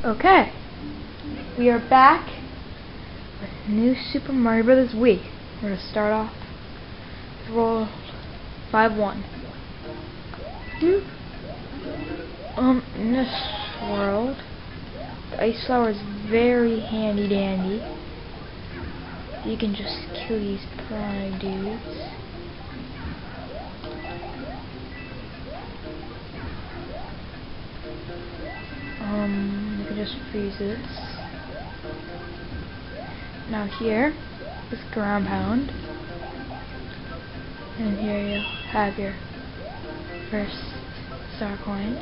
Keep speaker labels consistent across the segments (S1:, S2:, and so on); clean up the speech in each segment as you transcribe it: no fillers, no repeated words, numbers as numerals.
S1: Okay, we are back with new Super Mario Bros. Wii. We're going to start off with World 5-1. In this world, the ice flower is very handy dandy. You can just kill these piranha dudes. You can just freeze this. Now here is ground pound, and here you have your first star coin.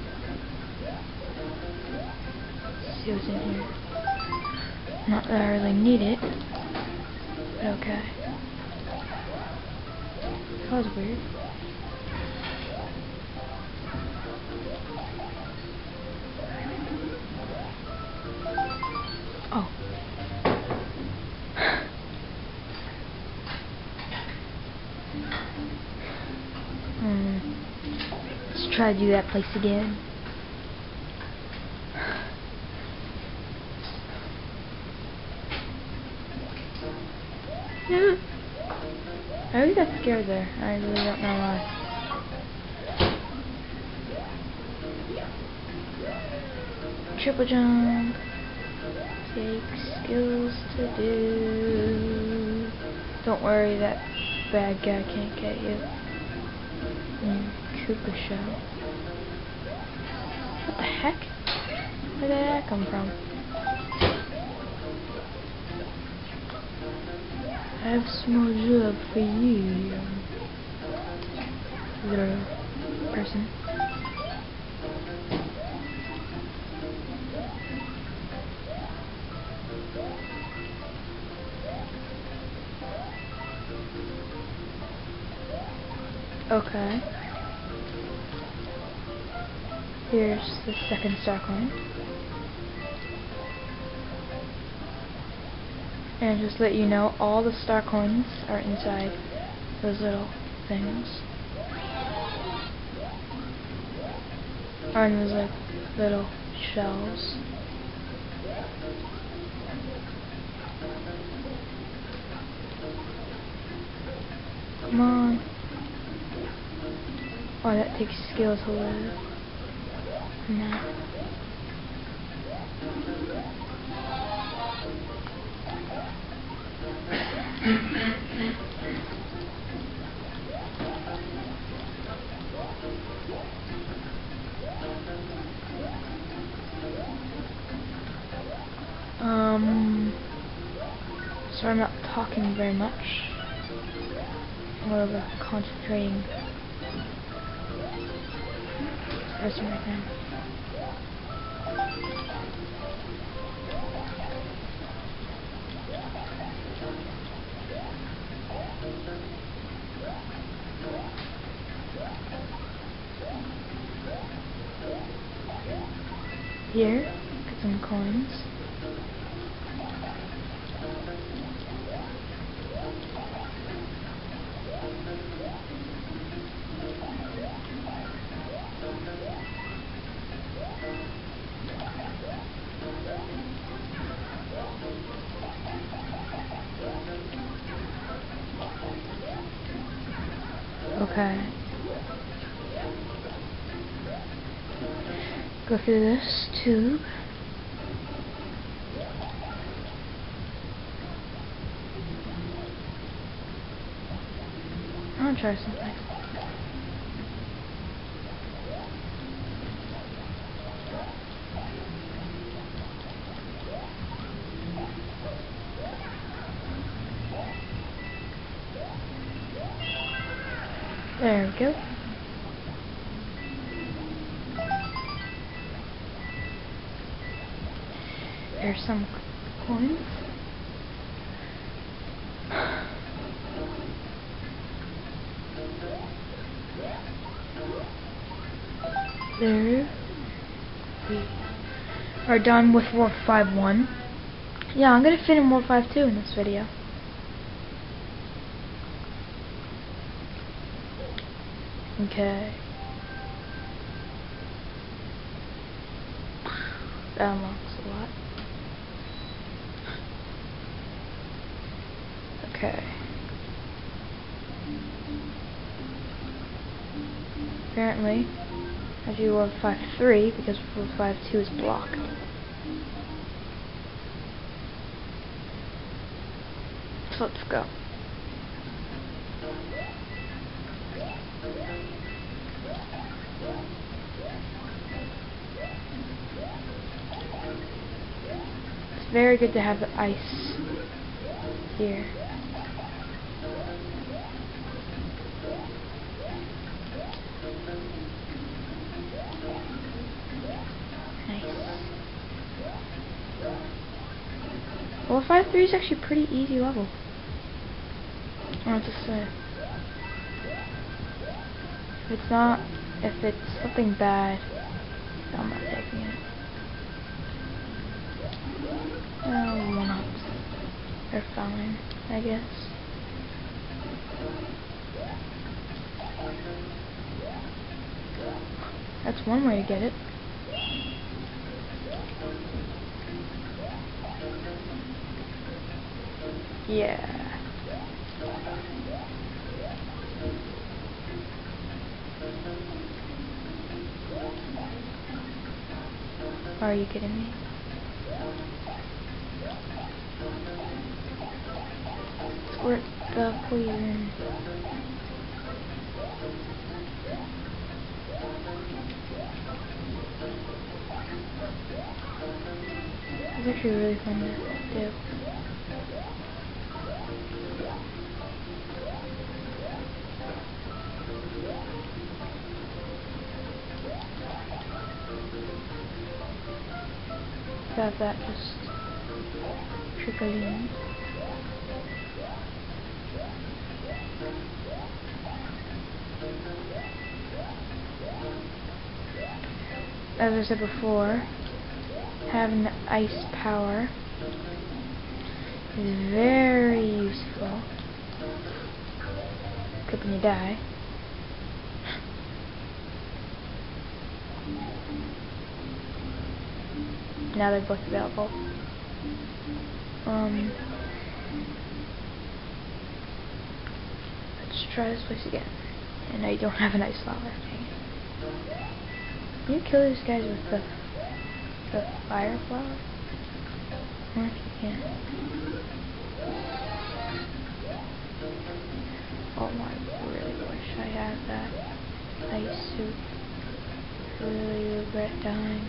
S1: Let's see what's in here. Not that I really need it, but okay. That was weird. Oh. Let's try to do that place again. I really got scared there. I really don't know why. Triple jump. Take skills to do. Don't worry, that bad guy can't get you. Koopa Shell. What the heck? Where did that come from? I have a small job for you, little person. Okay. Here's the second star coin. And just let you know, all the star coins are inside those little things. Or in those like little shells. Come on. Oh, that takes skill to live. No. So I'm not talking very much. More of a concentrating person right now. Here, get some coins. Okay. Go through this tube. I'll try something. There we go. There's some coins. There we are done with World 5-1. Yeah, I'm gonna fit in World 5-2 in this video. Okay. That unlocks a lot. Okay. Apparently, I do World 5-3 because World 5-2 is blocked. So let's go. It's very good to have the ice here. Well, 5-3 is actually a pretty easy level. I want to say. If it's something bad, I'm not taking it. One-ups. They're fine, I guess. That's one way to get it. Yeah. Are you kidding me? Squirt the poison. It's actually really fun to do. Have that just trickle in. As I said before, having the ice power is very useful. Except when you die. Now they're both available. Let's try this place again. And now you don't have an ice flower. Okay. Can you kill these guys with the fire flower? I wonder if you can. Oh my, I really wish I had that ice suit. I really regret dying.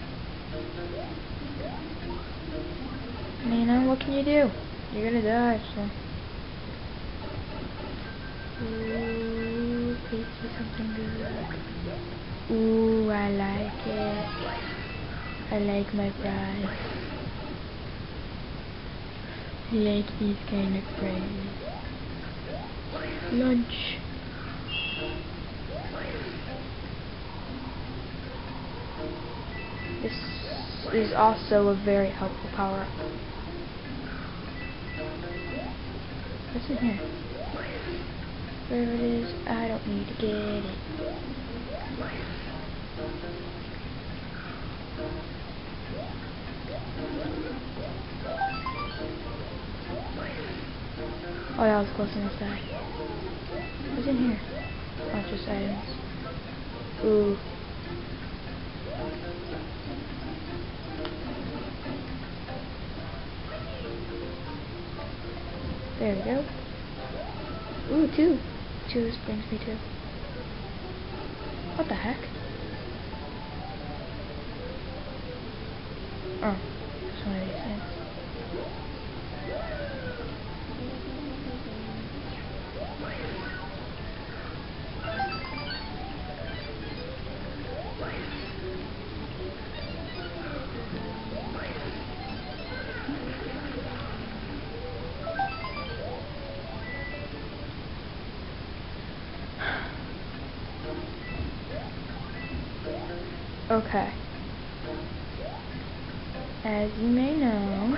S1: You know, what can you do? You're gonna die, so. Ooh, please do something good. Ooh, I like it. I like my prize. I like these kind of prizes. Lunch. This is also a very helpful power-up. What's in here? Wherever it is, I don't need to get it. Oh yeah, I was close enough to die. What's in here? Oh, just items. Ooh. There we go. Ooh, two. Two, this brings me to. What the heck? Oh, it's one of these things. Okay. As you may know,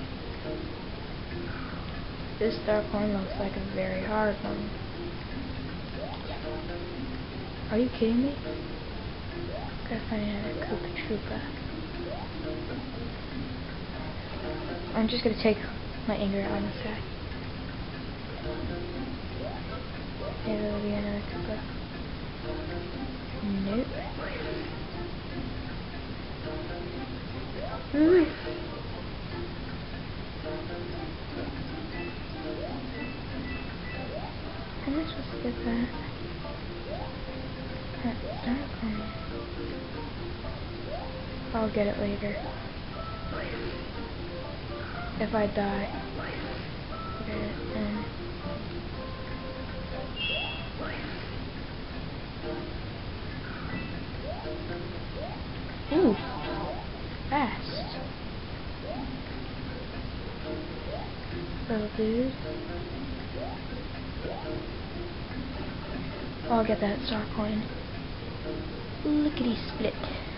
S1: this dark one looks like a very hard one. Are you kidding me? Gotta find another Koopa Troopa. I'm just gonna take my anger out on this guy. Maybe there'll be another couple. Nope. Ooh. Am I supposed to get that? That dark one. I'll get it later. If I die. Get it then. Ooh. Fast. Little dude. I'll get that star coin. Lickety split.